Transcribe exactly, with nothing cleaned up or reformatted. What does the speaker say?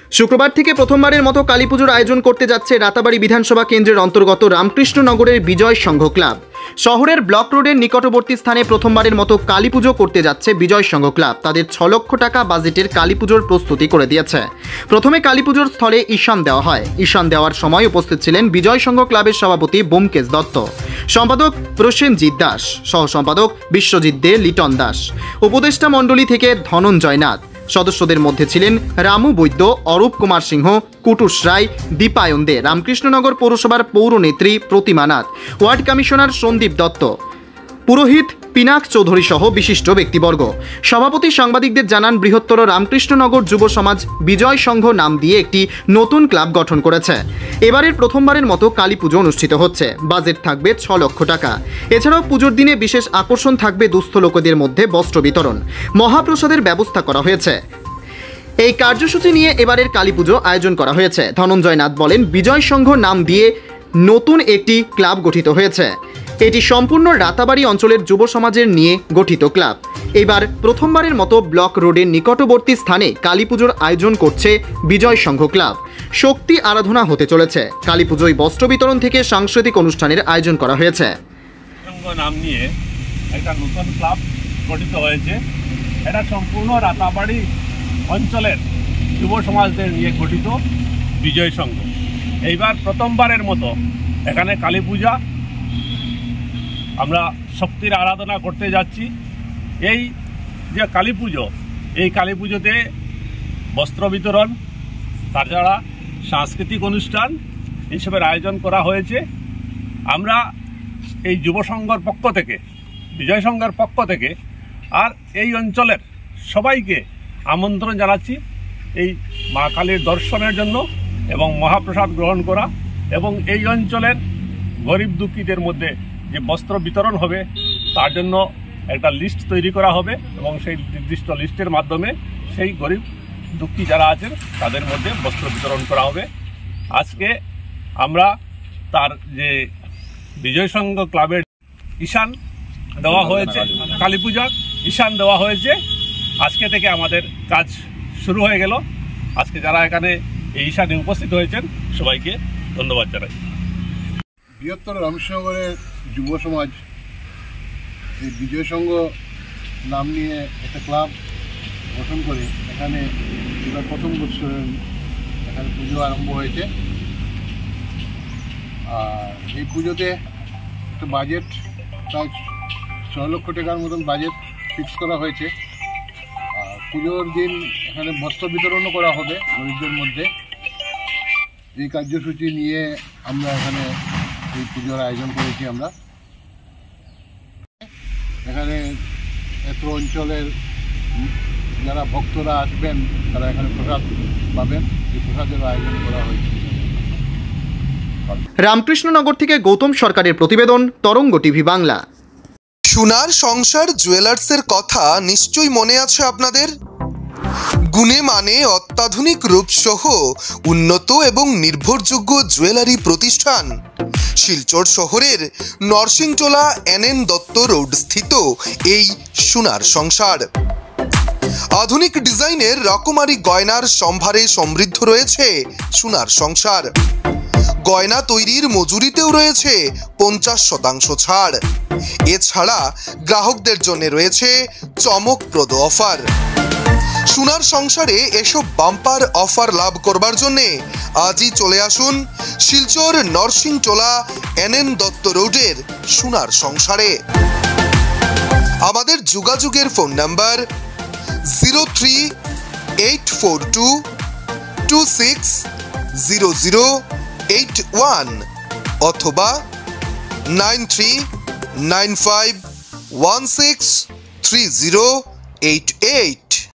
শুক্রবার থেকে প্রথমবারের মতো কালীপুজোর আয়োজন করতে যাচ্ছে রাতাবাড়ি বিধানসভা কেন্দ্রের অন্তর্গত রামকৃষ্ণনগরের বিজয় সংঘ ক্লাব। শহরের ব্লক রোডের নিকটবর্তী স্থানে প্রথমবারের মতো কালীপুজো করতে যাচ্ছে বিজয় সংঘ ক্লাব। তাদের ছ লক্ষ টাকা বাজেটের কালীপুজোর প্রস্তুতি করে দিয়েছে। প্রথমে কালীপুজোর স্থলে ঈশান দেওয়া হয়। ঈশান দেওয়ার সময় উপস্থিত ছিলেন বিজয় সংঘ ক্লাবের সভাপতি বোমকেশ দত্ত, সম্পাদক প্রসেনজিৎ দাস, সহ সম্পাদক বিশ্বজিৎ দে, লিটন দাস, উপদেষ্টা মণ্ডলী থেকে ধনঞ্জয় নাথ। সদস্যদের মধ্যে ছিলেন রামু বৈদ্য, অরূপ কুমার সিংহ, কুটুস রায়, দীপায়ন দে, রামকৃষ্ণনগর পৌরসভার পৌরনেত্রী প্রতিমা নাথ, ওয়ার্ড কমিশনার সন্দীপ দত্ত, পুরোহিত পিনাক চৌধুরী সহ বিশিষ্ট ব্যক্তিবর্গ। সভাপতি সাংবাদিকদের জানান, বৃহত্তর রামকৃষ্ণনগর যুব সমাজ বিজয় সংঘ নাম দিয়ে একটি নতুন ক্লাব গঠন করেছে। এবারের প্রথমবারের মতো কালী পুজো অনুষ্ঠিত হচ্ছে। বাজেট থাকবে ছ লক্ষ টাকা। এছাড়াও পুজোর দিনে বিশেষ আকর্ষণ থাকবে দুস্থ লোকদের মধ্যে বস্ত্র বিতরণ। মহাপ্রসাদের ব্যবস্থা করা হয়েছে। এই কার্যসূচি নিয়ে এবারের কালী পুজো আয়োজন করা হয়েছে। ধনঞ্জয় নাথ বলেন, বিজয় সংঘ নাম দিয়ে নতুন একটি ক্লাব গঠিত হয়েছে। এটি সম্পূর্ণ রাতাবাড়ি অঞ্চলের যুব সমাজের নিয়ে গঠিত ক্লাব। এবার প্রথমবারের মতো ব্লক রোডের নিকটবর্তী স্থানে কালীপুজোর আয়োজন করছে বিজয় সংঘ ক্লাব। শক্তি আরাধনা হতে চলেছে। কালীপুজোয় বস্ত্র বিতরণ থেকে সাংস্কৃতিক অনুষ্ঠানের আয়োজন করা হয়েছে। নাম নিয়ে একটা নতুন ক্লাব গঠিত হয়েছে। এটা সম্পূর্ণ রাতাবাড়ি অঞ্চলের যুব সমাজদের নিয়ে গঠিত বিজয় সংঘ। এইবার প্রথমবারের মতো এখানে কালী পূজা আমরা শক্তির আরাধনা করতে যাচ্ছি। এই যে কালী পুজো, এই কালী পুজোতে বস্ত্র বিতরণ, তাছাড়া সাংস্কৃতিক অনুষ্ঠান এইসবের আয়োজন করা হয়েছে। আমরা এই যুব সংঘর পক্ষ থেকে, বিজয় সংঘের পক্ষ থেকে আর এই অঞ্চলের সবাইকে আমন্ত্রণ জানাচ্ছি এই মা কালীর দর্শনের জন্য এবং মহাপ্রসাদ গ্রহণ করা, এবং এই অঞ্চলের গরিব দুঃখীদের মধ্যে যে বস্ত্র বিতরণ হবে তার জন্য একটা লিস্ট তৈরি করা হবে এবং সেই নির্দিষ্ট লিস্টের মাধ্যমে সেই গরিব দুঃখী যারা আছেন তাদের মধ্যে বস্ত্র বিতরণ করা হবে। আজকে আমরা তার যে বিজয় সংঘ ক্লাবের ঈশান দেওয়া হয়েছে, কালী পূজার ঈশান দেওয়া হয়েছে। আজকে থেকে আমাদের কাজ শুরু হয়ে গেল। আজকে যারা এখানে এই ঈশানে উপস্থিত হয়েছেন সবাইকে ধন্যবাদ জানাই। বৃহত্তর রামকৃষ্ণনগরের যুব সমাজ এই বিজয় সংঘ নাম নিয়ে একটা ক্লাব গঠন করে এখানে এবার প্রথম বছর এখানে পুজো আরম্ভ হয়েছে। আর এই পুজোতে একটা বাজেট প্রায় ছয় লক্ষ টাকার মতন বাজেট ফিক্স করা হয়েছে। আর পুজোর দিন এখানে বস্ত্র বিতরণও করা হবে গরিবদের মধ্যে। এই কার্যসূচি নিয়ে আমরা এখানে এই পুজোর আয়োজন করেছি। আমরা এখানে এত অঞ্চলের যারা ভক্তরা আসবেন তারা এখানে প্রসাদ পাবেন। এই প্রসাদের আয়োজন করা হয়েছে। রামকৃষ্ণনগর থেকে গৌতম সরকারের প্রতিবেদন, তরঙ্গ টিভি বাংলা। সোনার সংসার জুয়েলার্সের কথা নিশ্চয়ই মনে আছে আপনাদের। গুণে মানে অত্যাধুনিক রূপসহ উন্নত এবং নির্ভরযোগ্য জুয়েলারি প্রতিষ্ঠান শিলচর শহরের Narsingtola N N Dutta road স্থিত এই সোনার সংসার। আধুনিক ডিজাইনের রকমারি গয়নার সম্ভারে সমৃদ্ধ রয়েছে সোনার সংসার। গয়না তৈরির মজুরিতেও রয়েছে পঞ্চাশ শতাংশ ছাড়। এছাড়া গ্রাহকদের জন্য রয়েছে চমকপ্রদ অফার। সোনার সংসারে এসব বাম্পার অফার লাভ করবার জন্যে আজই চলে আসুন শিলচর নরসিংটোলা এন এন দত্ত রোডের সোনার সংসারে। আমাদের যোগাযোগের phone number zero three eight four two two six zero zero eight one অথবা nine three nine five one six three zero eight eight.